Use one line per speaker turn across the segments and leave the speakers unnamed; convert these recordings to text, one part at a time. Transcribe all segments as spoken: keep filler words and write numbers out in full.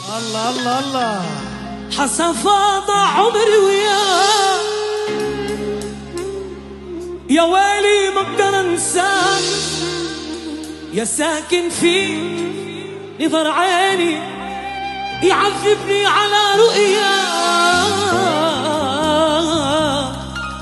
الله الله الله حسن فاض عمري وياه، يا ويلي ما اقدر انساك، يا ساكن في نظر عيني يعذبني على رؤياه.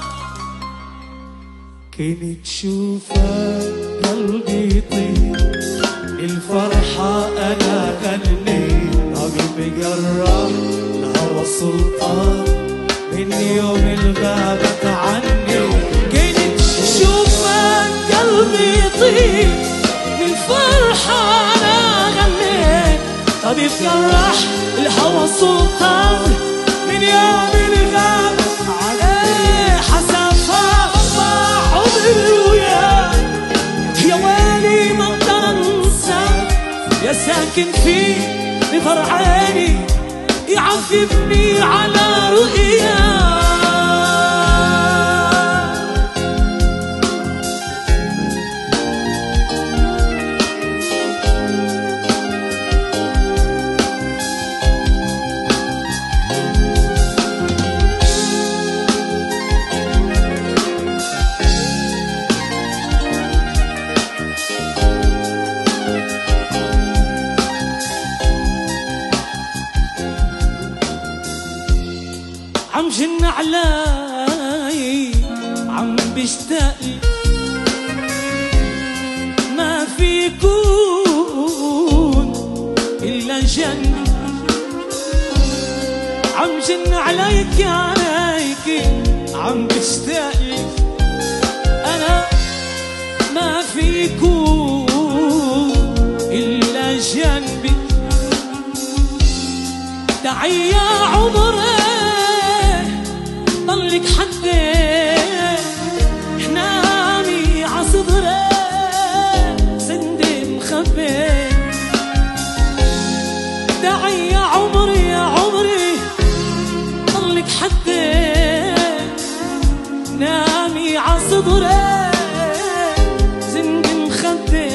كنت تشوفك قلبي يطير، الفرحة أنا غنيت، طبيب قرب الهوى السلطان من يوم الغابت عني. كنت تشوفك قلبي يطير، الفرحة أنا غنيت، طبيب جرح الهوى السلطان من يوم الغابت عني. حسن فاض عمري وياك، يا ويلي ما اقدر انساك، يا ساكن في نظر عيني يعذبني على رؤياك. عم جن علاي عم بشتاقلي، ما في يكون إلا جنبي. عم جن عليك عليك عم بشتاقلي، أنا ما في يكون إلا جنبي. تعي يا عمري ضلك حدي حنامي عصدري سندي مخبي. دعي يا عمري يا عمري ضلك حدي نامي عصدري سندي مخبي.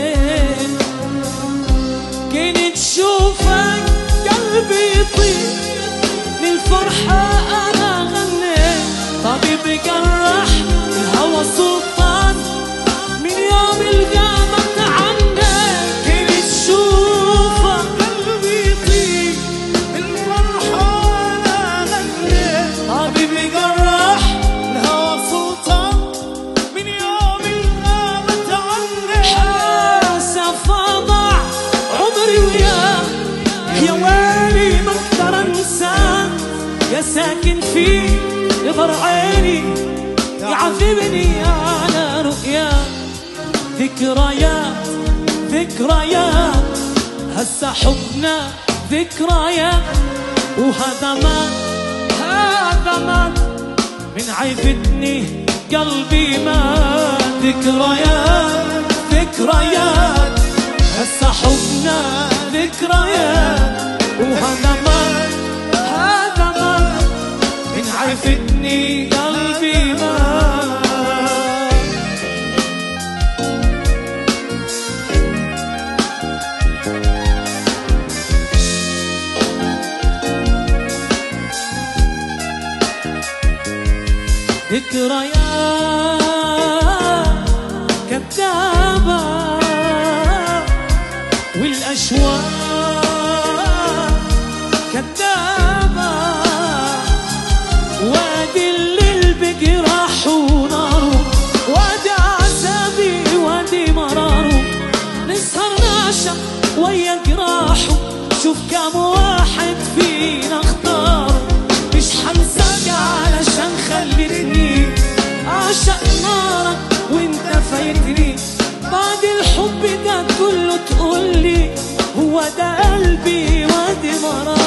كنت تشوفك قلبي يطير، للفرحة أنا طبيب جرح الهوى السلطان من يوم القامت عني. كنت تشوفك قلبي يطير، الفرحة أنا غنيت، طبيب جرح الهوى السلطان من يوم القامت عني. حاسة فاضع عمري وياه، يا ويلي ما اقدر انساك، يا ساكن فيه نظر عيني يعذبني على رؤياك. ذكريات ذكريات هسه حبنا ذكريات، وهذا ما هذا ما من عيفتني قلبي ما. ذكريات ذكريات هسه حبنا ذكريات، وهذا ما هذا ما من عيفتني قلبي ما. ذكريات كذابة والأشواق كذابة، وادي الليل بجراح وناره، وادي عذابي وادي مراره. نسهر نعشق ويا جراحه، شوف كم واحد فينا اختار. مش حنساك علشان خلتني اعشق نارك وانت فايتني. بعد الحب ده كله تقولي هو ده قلبي وادي مراره.